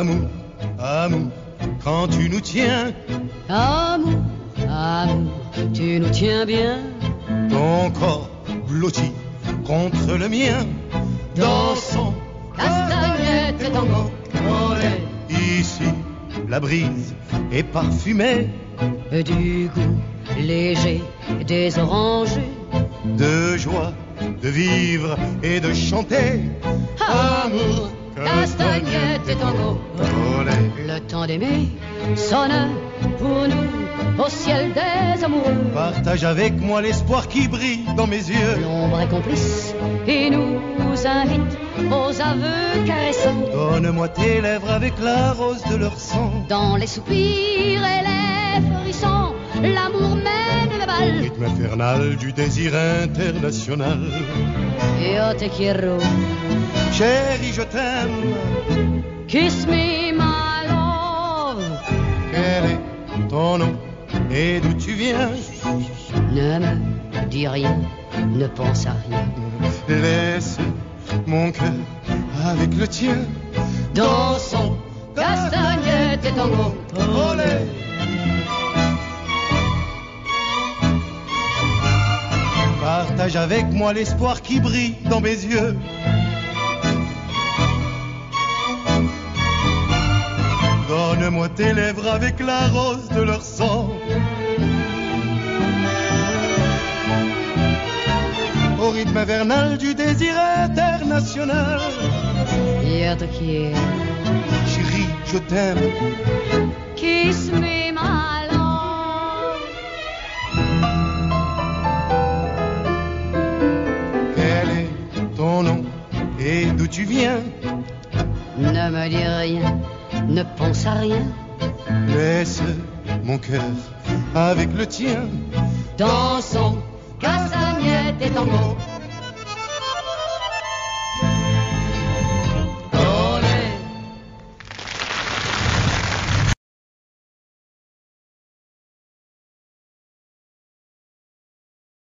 Amour, amour, quand tu nous tiens, Amour, amour, tu nous tiens bien. ton corps blotti contre le mien, dansons Castagnette et tango, olé. ici, la brise est parfumée Du goût léger des oranges. de joie de vivre et de chanter. Amour, castagnette et tango. Olé. Le temps d'aimer sonne pour nous au ciel des amoureux. Partage avec moi l'espoir qui brille dans mes yeux. L'ombre est complice et nous invite aux aveux caressants. Donne-moi tes lèvres avec la rose de leur sang. Dans les soupirs et les frissons, l'amour mène le bal. Rythme infernal du désir international. Yo te quiero, Chérie, je t'aime. kiss me my love. Quel est ton nom et d'où tu viens? Ne me dis rien, ne pense à rien. Laisse mon cœur avec le tien. Dansons, castagnette et tango. Olé. Partage avec moi l'espoir qui brille dans mes yeux. Donne-moi tes lèvres avec la rose de leur sang. Au rythme infernal du désir international. Yo te quiero, Chérie, je t'aime. kiss me my love. Quel est ton nom et d'où tu viens? Ne me dis rien, ne pense à rien. Laisse mon cœur avec le tien. Dansons, castagnette et tango.